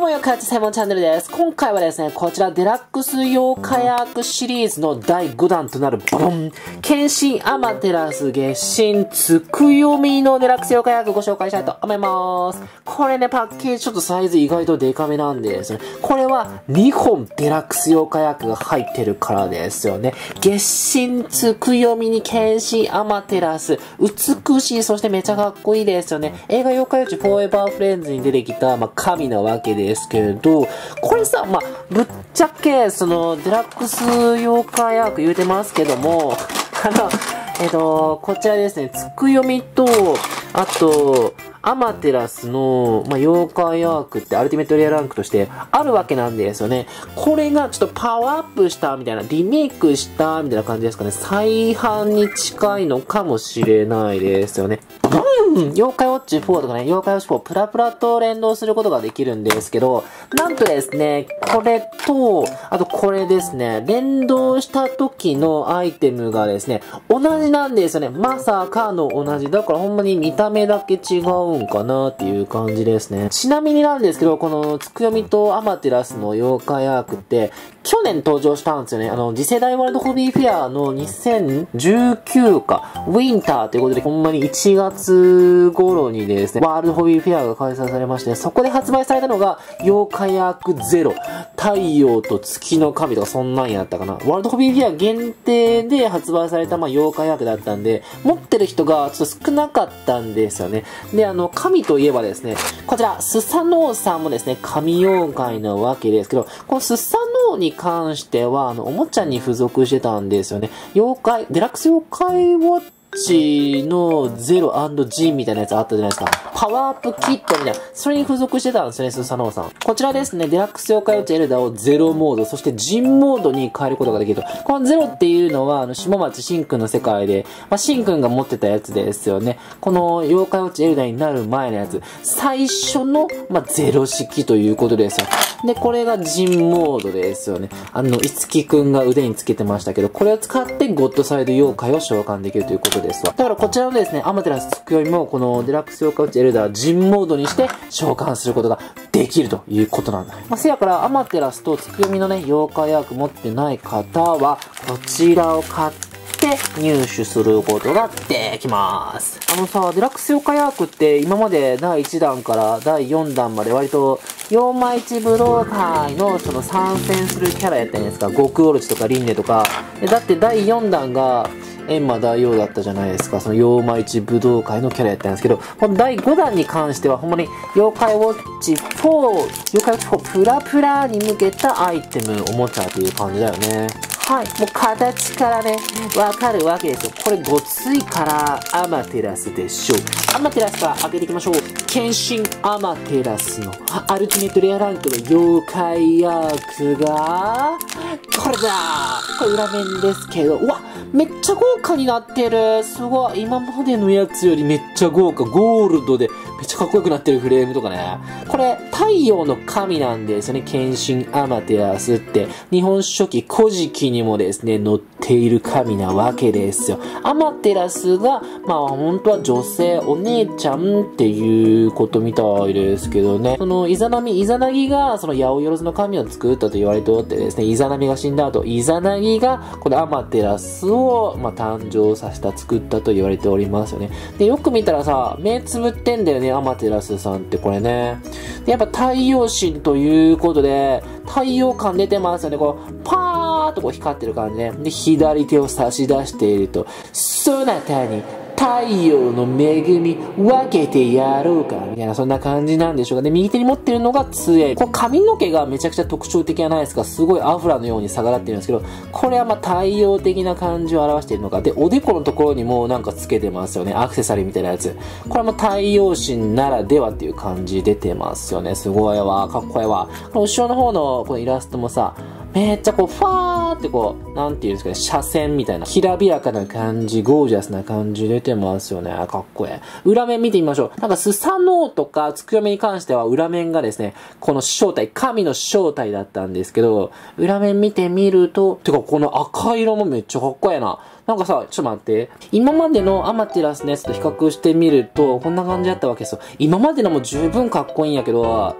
もよかやつ専門チャンネルです。今回はですね、こちらデラックス妖火薬シリーズの第5弾となるボン剣心アマテラス月神つくよみのデラックス妖火薬ご紹介したいと思います。これね、パッケージちょっとサイズ意外とデカめなんですよね。これは2本デラックス妖火薬が入ってるからですよね。月神つくよみに剣心アマテラス。美しい、そしてめちゃかっこいいですよね。映画妖怪ウォッチフォーエバーフレンズに出てきた、神なわけですけれど、これさ、ぶっちゃけ、デラックス妖怪薬言うてますけども、こちらですね、つくよみと、あと、アマテラスの、妖怪アークってアルティメットレアランクとしてあるわけなんですよね。これがちょっとパワーアップしたみたいな、リメイクしたみたいな感じですかね。再販に近いのかもしれないですよね。妖怪ウォッチ4とかね、妖怪ウォッチ4プラプラと連動することができるんですけど、なんとですね、これと、あとこれですね、連動した時のアイテムがですね、同じなんですよね。まさかの同じ。だからほんまに見た目だけ違うんかなっていう感じですね。ちなみになんですけど、このつくよみとアマテラスの妖怪アークって、去年登場したんですよね。次世代ワールドホビーフェアの2019か、ウィンターということで、ほんまに1月頃にですね、ワールドホビーフェアが開催されまして、そこで発売されたのが、妖怪アークゼロ、太陽と月の神とかそんなんやったかな。ワールドホビーフェア限定で発売された妖怪アークだったんで、持ってる人がちょっと少なかったんですよね。で、神といえばですね、こちら、スサノオさんもですね、神妖怪なわけですけど、このスサノオに関しては、おもちゃに付属してたんですよね。妖怪、デラックス妖怪ウォッチのゼロ&ジンみたいなやつあったじゃないですか。パワーアップキットみたいな。それに付属してたんですよね、スサノオさん。こちらですね、デラックス妖怪ウォッチエルダーをゼロモード、そしてジンモードに変えることができると。このゼロっていうのは、下町シンくんの世界で、シンくんが持ってたやつですよね。この妖怪ウォッチエルダーになる前のやつ。最初の、ゼロ式ということですよ。で、これがジンモードですよね。いつきくんが腕につけてましたけど、これを使ってゴッドサイド妖怪を召喚できるということですわ。だからこちらのですね、アマテラスつくよみも、このデラックス妖怪ウォッチエルダージンモードにして召喚することができるということなんだ。せやからアマテラスとつくよみのね、妖怪アーク持ってない方は、こちらを買って入手することができます。デラックス妖怪アークって今まで第1弾から第4弾まで割と妖魔一武道会の参戦するキャラやったじゃないですか。極オルチとかリンネとか。だって第4弾が閻魔大王だったじゃないですか。その妖魔一武道会のキャラやったんですけど、この第5弾に関してはほんまに妖怪ウォッチ4、妖怪ウォッチ4プラプラに向けたアイテム、おもちゃという感じだよね。はい。もう形からね、わかるわけですよ。これごついからアマテラスでしょう。アマテラスから開けていきましょう。剣心アマテラスのアルティメットレアランクの妖怪アークが、これだー。これ裏面ですけど、うわ、めっちゃ豪華になってる。すごい。今までのやつよりめっちゃ豪華。ゴールドでめっちゃかっこよくなってるフレームとかね。これ、太陽の神なんですよね。剣心アマテラスって。日本書紀古事記にもですね、載っている神なわけですよ。アマテラスが、本当は女性、お姉ちゃんっていうことみたいですけどね。イザナギが、八百万の神を作ったと言われておってですね、イザナミが死んだ後、イザナギが、このアマテラスを、誕生させた、作ったと言われておりますよね。で、よく見たらさ、目つぶってんだよね、アマテラスさんってこれね。で、やっぱ太陽神ということで、太陽感出てますよね。パーッと光ってる感じね。で、左手を差し出していると、そなたに太陽の恵み分けてやろうかみたいな、そんな感じなんでしょうか。で、右手に持ってるのが杖。髪の毛がめちゃくちゃ特徴的じゃないですか。すごいアフラのように逆らってるんですけど、これは太陽的な感じを表しているのか。で、おでこのところにもなんかつけてますよね。アクセサリーみたいなやつ。これも太陽神ならではっていう感じ出てますよね。すごいわ。かっこいいわ。後ろの方のこのイラストもさ、めっちゃファーってなんていうんですかね、斜線みたいな、きらびやかな感じ、ゴージャスな感じ出てますよね。かっこいい。裏面見てみましょう。なんかスサノオとかつくよみに関しては裏面がですね、この正体、神の正体だったんですけど、裏面見てみると、てかこの赤色もめっちゃかっこいいな。なんかさ、ちょっと待って。今までのアマテラスのやつと比較してみると、こんな感じだったわけですよ。今までのも十分かっこいいんやけど、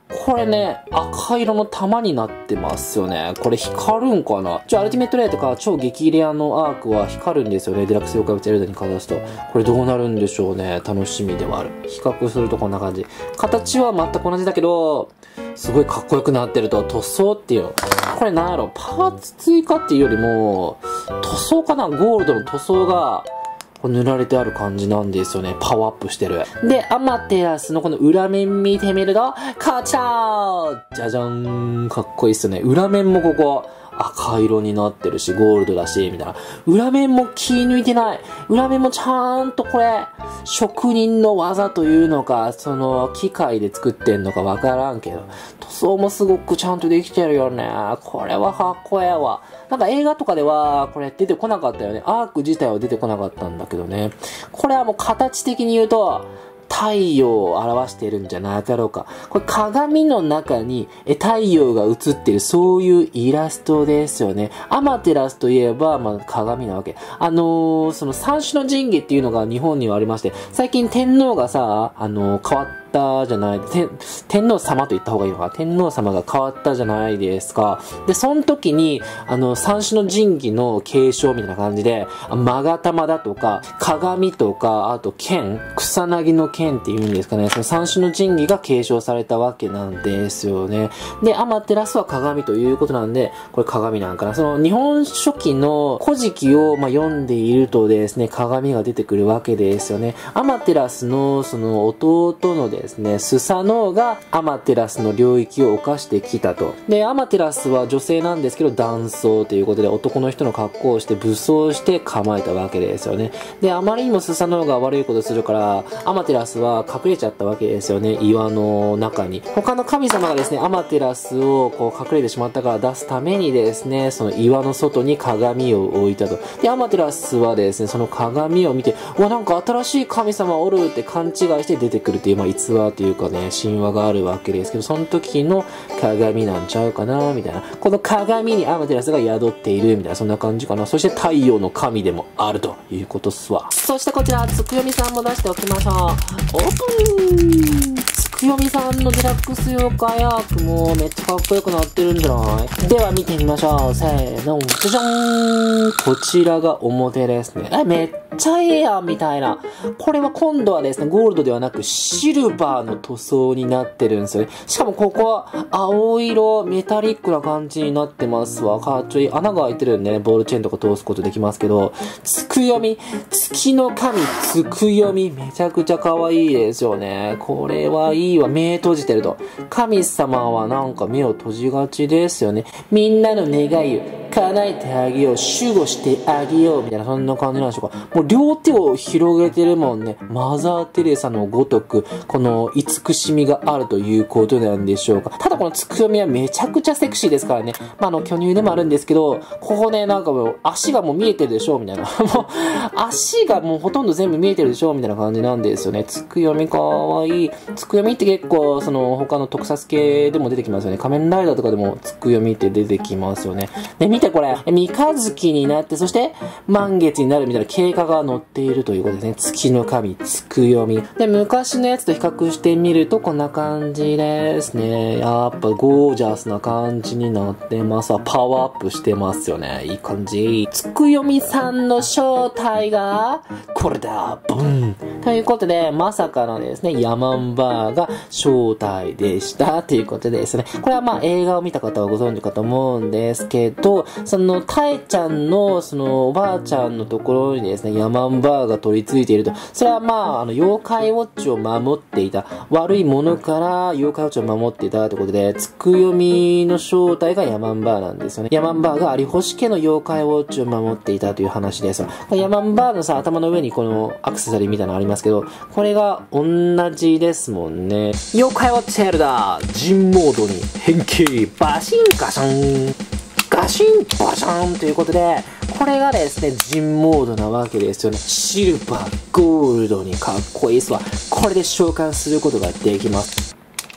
これね、赤色の玉になってますよね。これ光るんかな？アルティメットレアとか超激レアのアークは光るんですよね。デラックス妖怪物エルダにかざすと。これどうなるんでしょうね。楽しみではある。比較するとこんな感じ。形は全く同じだけど、すごいかっこよくなってると、塗装っていうの。これなんやろ、パーツ追加っていうよりも、塗装かな？ゴールドの塗装が、塗られてある感じなんですよね。パワーアップしてる。で、アマテラスのこの裏面見てみると、こちらじゃじゃん、かっこいいっすよね。裏面もここ、赤色になってるし、ゴールドだし、みたいな。裏面も気抜いてない。裏面もちゃんとこれ、職人の技というのか、その、機械で作ってんのかわからんけど、塗装もすごくちゃんとできてるよね。これはかっこええわ。なんか映画とかでは、これ出てこなかったよね。アーク自体は出てこなかったんだけどね。これはもう形的に言うと、太陽を表しているんじゃなかろうか。これ鏡の中に太陽が映っている、そういうイラストですよね。アマテラスといえば、まあ、鏡なわけ。その三種の神器っていうのが日本にはありまして、最近天皇がさ、変わったじゃない、天皇様と言った方がいいのか。天皇様が変わったじゃないですか。で、その時に、三種の神器の継承みたいな感じで、勾玉だとか、鏡とか、あと剣、草薙の剣っていうんですかね。その三種の神器が継承されたわけなんですよね。で、アマテラスは鏡ということなんで、これ鏡なんかな。その日本書紀の古事記を、読んでいるとですね、鏡が出てくるわけですよね。アマテラスのその弟のですね、スサノオがアマテラスの領域を犯してきたと。で、アマテラスは女性なんですけど、男装ということで男の人の格好をして武装して構えたわけですよね。で、あまりにもスサノオが悪いことするから、アマテラスは隠れちゃったわけですよね、岩の中に。他の神様がですね、アマテラスをこう隠れてしまったから出すためにですね、その岩の外に鏡を置いたと。で、アマテラスはですね、その鏡を見て、うわ、なんか新しい神様おるって勘違いして出てくるっていう、逸話というかね、神話があるわけですけど、その時の鏡なんちゃうかな、みたいな。この鏡にアマテラスが宿っている、みたいな、そんな感じかな。そして太陽の神でもあるということっすわ。そしてこちら、つくよみさんも出しておきましょう。オープン！つくよみさんのデラックス妖怪アークもめっちゃかっこよくなってるんじゃない？では見てみましょう。せーの、じゃじゃーん！こちらが表ですね。めっちゃええやんみたいな。これは今度はですね、ゴールドではなくシルバーの塗装になってるんですよね。しかもここは青色、メタリックな感じになってますわ。かっちょいい。穴が開いてるんでね、ボールチェーンとか通すことできますけど、つくよみ、月の神つくよみ、めちゃくちゃ可愛いですよね。これはいいわ。目閉じてると。神様はなんか目を閉じがちですよね。みんなの願いを叶えてあげよう、守護してあげよう、みたいな、そんな感じなんでしょうか。もう両手を広げてるもんね。マザー・テレサのごとく、この慈しみがあるということなんでしょうか。ただこのつくよみはめちゃくちゃセクシーですからね。巨乳でもあるんですけど、ここね、なんかもう足がもう見えてるでしょみたいな。もう、足がもうほとんど全部見えてるでしょみたいな感じなんですよね。つくよみかわいい。つくよみって結構、その他の特撮系でも出てきますよね。仮面ライダーとかでもつくよみって出てきますよね。で、見てこれ、三日月になって、そして満月になるみたいな経過が載っているということですね。月の神、つくよみ。で、昔のやつと比較してみるとこんな感じですね。やっぱゴージャスな感じになってますわ。パワーアップしてますよね。いい感じ。つくよみさんの正体が、これだ、ブン。ということで、まさかのですね、ヤマンバーが正体でした。ということでですね。これは映画を見た方はご存知かと思うんですけど、そのタエちゃんの、そのおばあちゃんのところにですね、ヤマンバーが取り付いていると。それは妖怪ウォッチを守っていた。悪いものから妖怪ウォッチを守っていたということで、つくよみの正体がヤマンバーなんですよね。ヤマンバーが有星家の妖怪ウォッチを守っていたという話です。ヤマンバーのさ、頭の上にこのアクセサリーみたいなのありますけど、これが同じですもんね。妖怪ウォッチヘルダー、ジンモードに変形、バシンガシャン。ガシンバシャンということで、これがですね、ジンモードなわけですよね。シルバー、ゴールドにかっこいいっすわ。これで召喚することができます。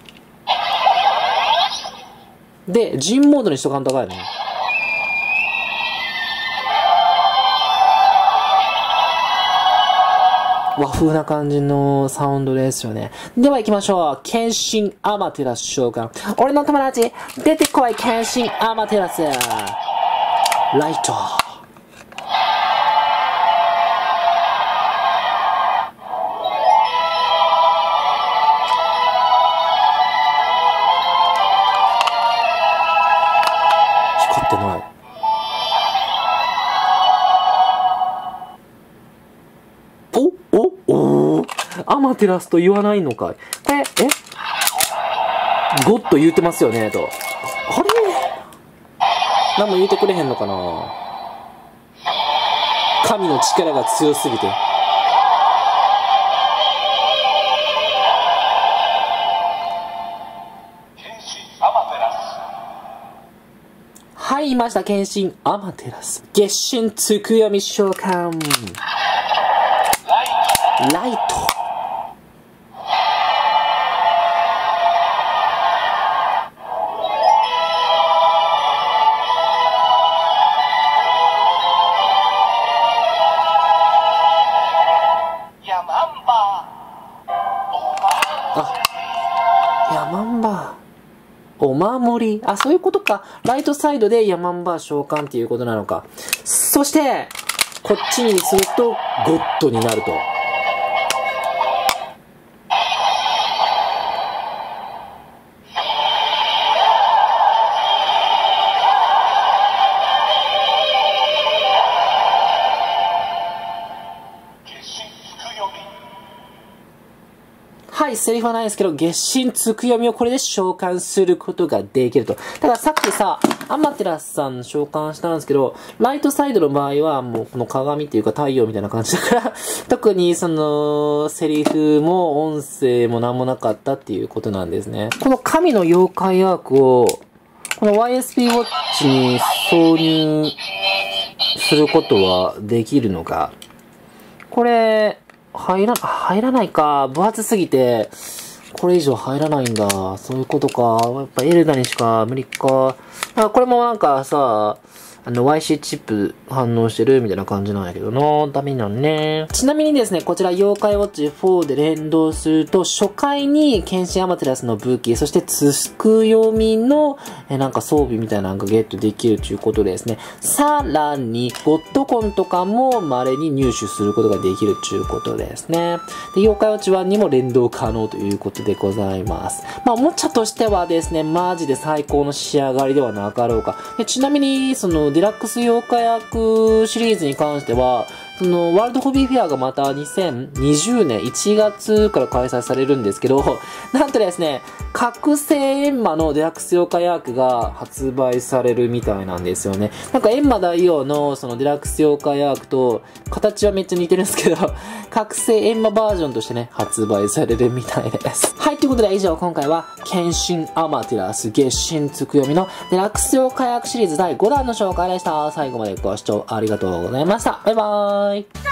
で、ジンモードにしとかんとかいね。 和風な感じのサウンドですよね。では行きましょう。剣心アマテラス召喚。俺の友達、出てこい、剣心アマテラス。ライト。光ってない。アマテラスと言わないのかい。これ、ゴッド言うてますよね、と。あれ何も言うてくれへんのかな。神の力が強すぎて。はい、いました。剣心アマテラス。月神つくよみ召喚。ライト。ヤマンバー。お守り。あ、そういうことか。ライトサイドでヤマンバー召喚っていうことなのか。そして、こっちにすると、ゴッドになると。はい、セリフはないですけど、月神つくよみをこれで召喚することができると。だからさっきさ、アマテラスさん召喚したんですけど、ライトサイドの場合はもうこの鏡っていうか太陽みたいな感じだから、特にその、セリフも音声もなんもなかったっていうことなんですね。この神の妖怪アークを、この YSP ウォッチに挿入することはできるのか。これ、入らないか。分厚すぎて、これ以上入らないんだ。そういうことか。やっぱエルダにしか無理か。これもなんかさ、YC チップ反応してるみたいな感じなんやけどな。ダメなんね。ちなみにですね、こちら妖怪ウォッチ4で連動すると、初回に剣心アマテラスの武器、そしてつくよみの、なんか装備みたいなのがゲットできるということですね。さらに、ゴッドコンとかも稀に入手することができるということですね。で、妖怪ウォッチ1にも連動可能ということでございます。まあ、おもちゃとしてはですね、マジで最高の仕上がりではなかろうか。でちなみに、その、デラックス妖怪アークシリーズに関しては、その、ワールドホビーフェアがまた2020年1月から開催されるんですけど、なんとですね、覚醒エンマのデラックス妖怪アークが発売されるみたいなんですよね。なんかエンマ大王のそのデラックス妖怪アークと、形はめっちゃ似てるんですけど、覚醒エンマバージョンとしてね、発売されるみたいです。はい、ということで以上今回は、剣心アマテラス月神つくよみのデラックス妖怪アークシリーズ第5弾の紹介でした。最後までご視聴ありがとうございました。バイバーイ。